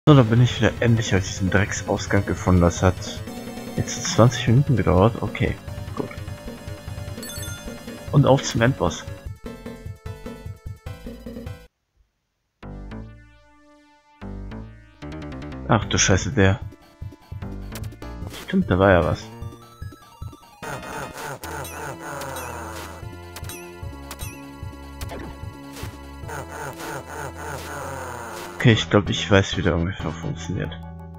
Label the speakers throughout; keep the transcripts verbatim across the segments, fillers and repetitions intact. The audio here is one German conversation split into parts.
Speaker 1: So, dann bin ich wieder endlich aus diesem Drecksausgang gefunden. Das hat jetzt zwanzig Minuten gedauert. Okay, gut. Und auf zum Endboss. Ach du Scheiße, der. Stimmt, da war ja was. Okay, ich glaube, ich weiß, wie der ungefähr funktioniert.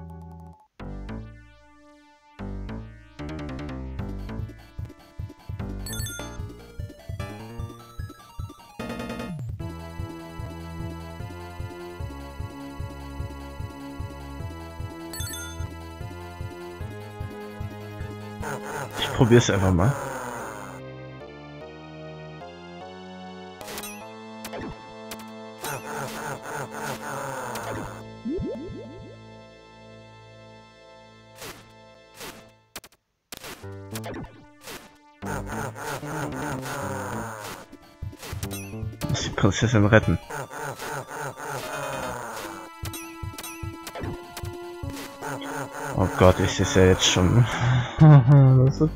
Speaker 1: Ich probiere es einfach mal. Ich muss die Prinzessin retten. Oh Gott, ich sehe es ja jetzt schon. Das ist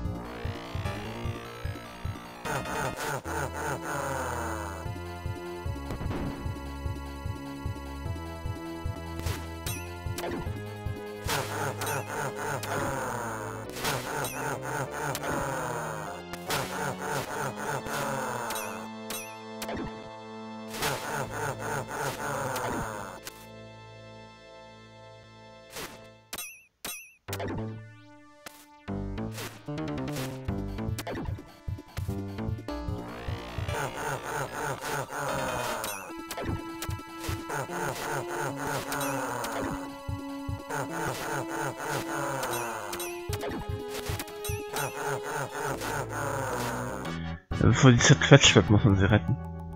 Speaker 1: Bevor die zerquetscht wird, muss man sie retten.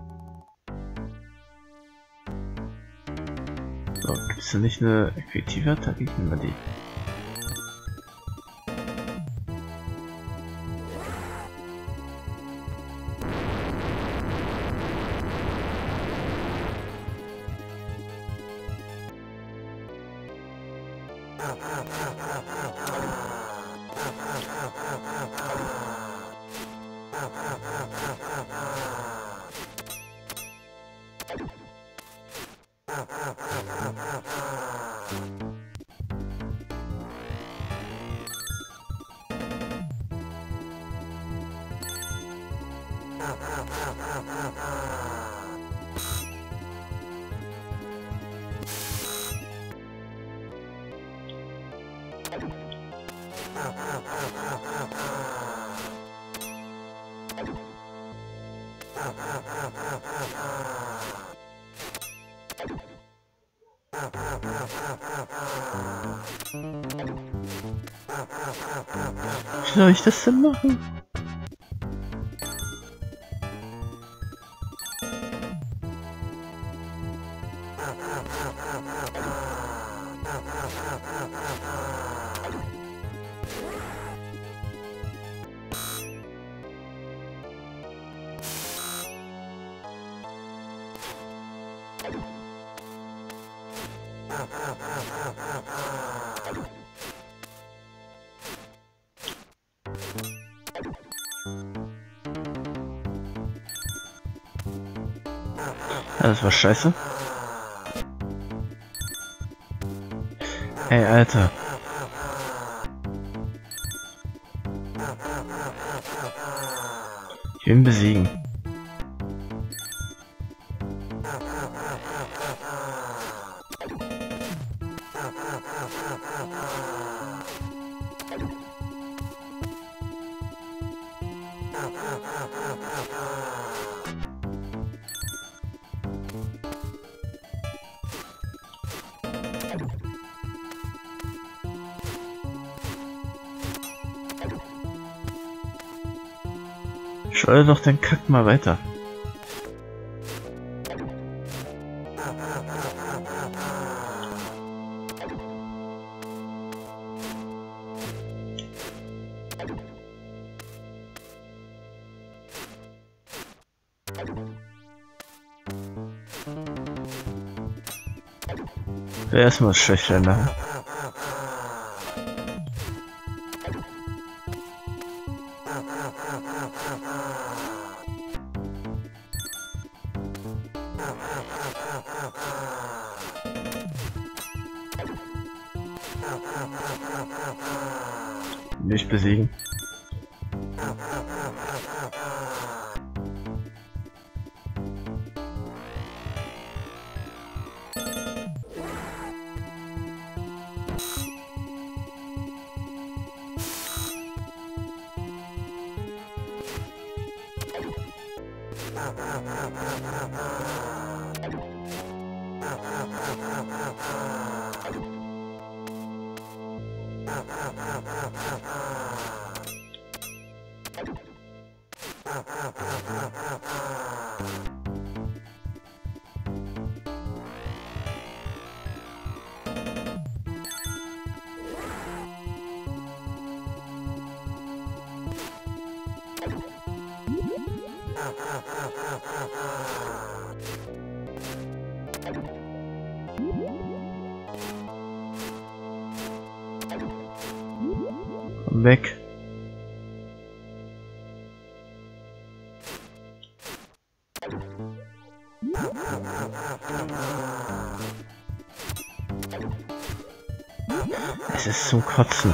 Speaker 1: So, gibt es da nicht eine effektive Attacke? Ich nehme mal die. Wie soll ich das denn machen? Ja, das war scheiße. Ey, Alter. Ich will ihn besiegen. Schleudere doch den Kack mal weiter. Wer erstmal das Schwächländer. Nicht besiegen. Komm weg. Es ist zum Kotzen.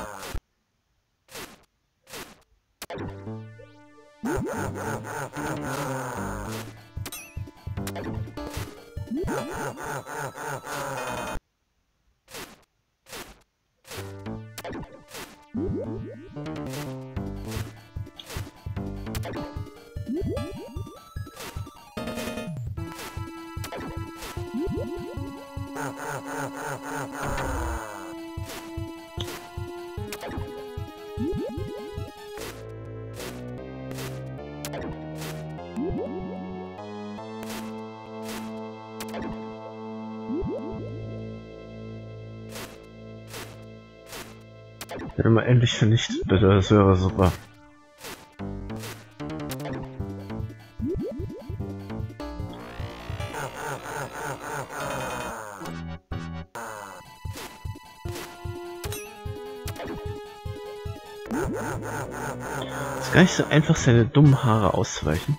Speaker 1: Wenn man endlich vernichtet, bitte, das wäre super. Es ist gar nicht so einfach, seine dummen Haare auszuweichen.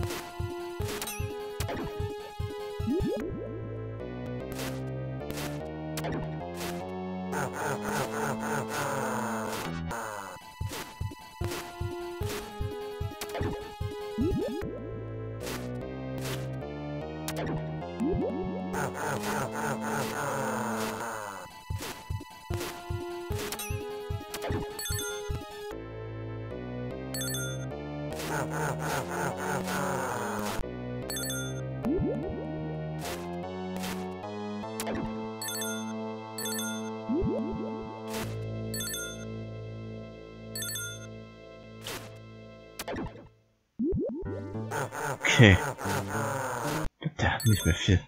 Speaker 1: Okay. Der hat nicht mehr viel.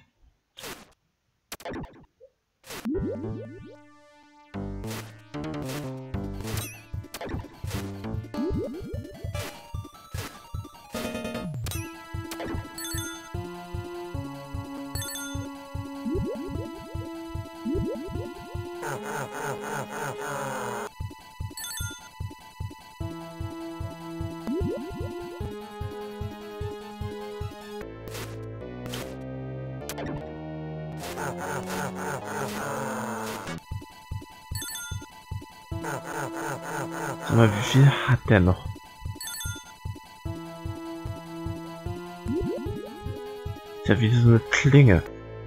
Speaker 1: Sag mal, wie viel hat der noch? Ist ja wie so eine Klinge.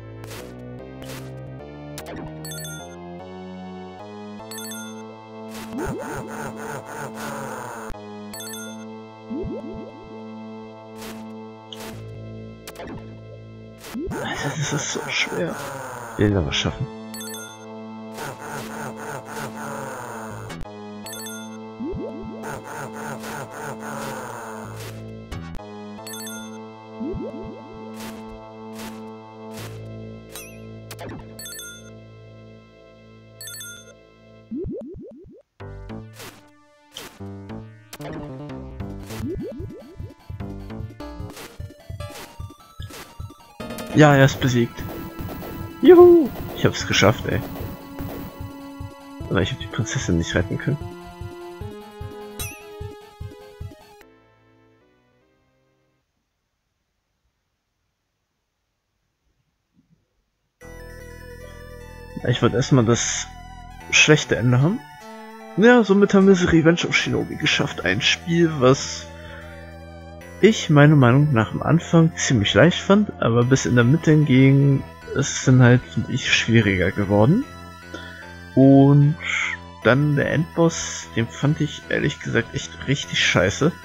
Speaker 1: Das ist so schwer. Den aber schaffen. Ja, er ist besiegt. Juhu! Ich hab's geschafft, ey. Aber ich hab die Prinzessin nicht retten können. Ich wollte erstmal das schlechte Ende haben. Ja, somit haben wir es Revenge of Shinobi geschafft. Ein Spiel, was ich meiner Meinung nach am Anfang ziemlich leicht fand, aber bis in der Mitte hingegen ist dann halt, finde ich, schwieriger geworden. Und dann der Endboss, den fand ich ehrlich gesagt echt richtig scheiße.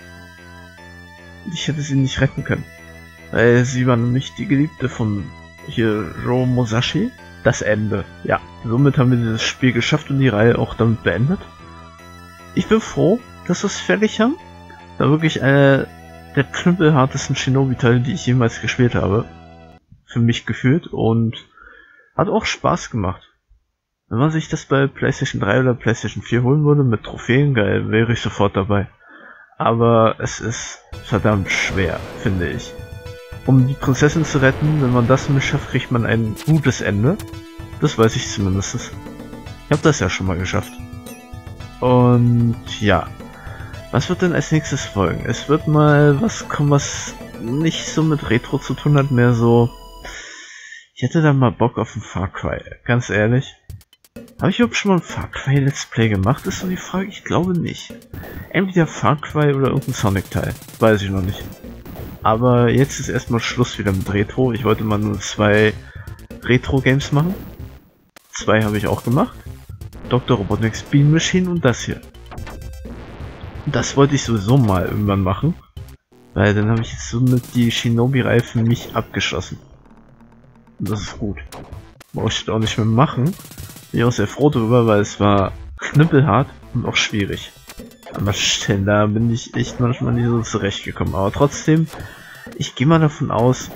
Speaker 1: Ich hätte sie nicht retten können. Weil sie war nämlich die Geliebte von Hiro Musashi. Das Ende. Ja, somit haben wir dieses Spiel geschafft und die Reihe auch damit beendet. Ich bin froh, dass wir es fertig haben. War wirklich einer der knüppelhartesten Shinobi-Teile, die ich jemals gespielt habe. Für mich gefühlt und hat auch Spaß gemacht. Wenn man sich das bei PlayStation drei oder PlayStation vier holen würde mit Trophäen, geil, wäre ich sofort dabei. Aber es ist verdammt schwer, finde ich. Um die Prinzessin zu retten, wenn man das nicht schafft, kriegt man ein gutes Ende. Das weiß ich zumindest. Ich habe das ja schon mal geschafft. Und ja, was wird denn als nächstes folgen? Es wird mal was kommen, was nicht so mit Retro zu tun hat, mehr so... Ich hätte da mal Bock auf ein Far Cry, ganz ehrlich. Habe ich überhaupt schon mal ein Far Cry Let's Play gemacht? Ist so die Frage, ich glaube nicht. Entweder Far Cry oder irgendein Sonic-Teil, weiß ich noch nicht. Aber jetzt ist erstmal Schluss wieder mit Retro. Ich wollte mal nur zwei Retro-Games machen. Zwei habe ich auch gemacht. Doktor Robotnik's Bean Machine und das hier. Das wollte ich sowieso mal irgendwann machen. Weil dann habe ich jetzt somit die Shinobi-Reihe für mich abgeschlossen. Und das ist gut. Brauche ich das auch nicht mehr machen. Bin ich auch sehr froh darüber, weil es war knüppelhart und auch schwierig. An Stellen, da bin ich echt manchmal nicht so zurechtgekommen. Aber trotzdem, ich gehe mal davon aus,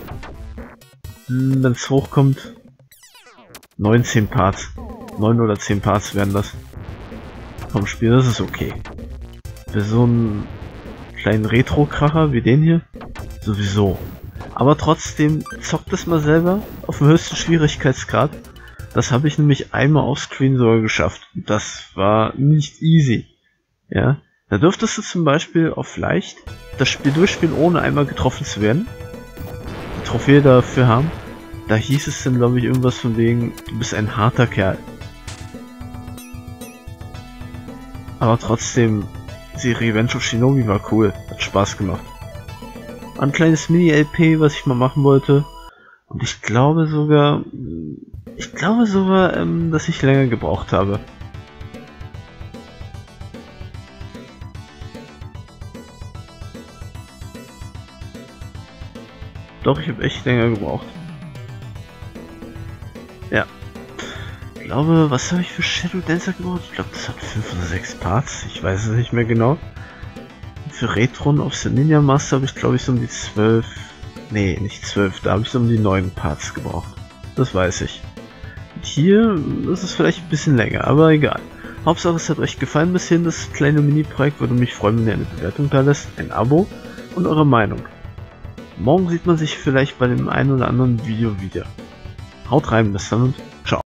Speaker 1: wenn es hochkommt, neunzehn Parts. neun oder zehn Parts werden das vom Spiel. Das ist okay. Für so einen kleinen Retro-Kracher wie den hier, sowieso. Aber trotzdem, zockt es mal selber auf dem höchsten Schwierigkeitsgrad. Das habe ich nämlich einmal auf Screen sogar geschafft. Das war nicht easy. Ja, da dürftest du zum Beispiel auf leicht das Spiel durchspielen, ohne einmal getroffen zu werden. Die Trophäe dafür haben. Da hieß es dann, glaube ich, irgendwas von wegen, du bist ein harter Kerl. Aber trotzdem, die Revenge of Shinobi war cool, hat Spaß gemacht. Ein kleines Mini-L P, was ich mal machen wollte. Und ich glaube sogar, ich glaube sogar, ähm, dass ich länger gebraucht habe. Doch, ich habe echt länger gebraucht. Ja. Ich glaube, was habe ich für Shadow Dancer gebraucht? Ich glaube, das hat fünf oder sechs Parts. Ich weiß es nicht mehr genau. Und für Retron of the Ninja Master habe ich, glaube ich, so um die zwölf. Nee, nicht zwölf. Da habe ich so um die neun Parts gebraucht. Das weiß ich. Und hier ist es vielleicht ein bisschen länger, aber egal. Hauptsache, es hat euch gefallen bis hierhin. Das kleine Mini-Projekt würde mich freuen, wenn ihr eine Bewertung da lässt, ein Abo und eure Meinung. Morgen sieht man sich vielleicht bei dem einen oder anderen Video wieder. Haut rein, bis dann und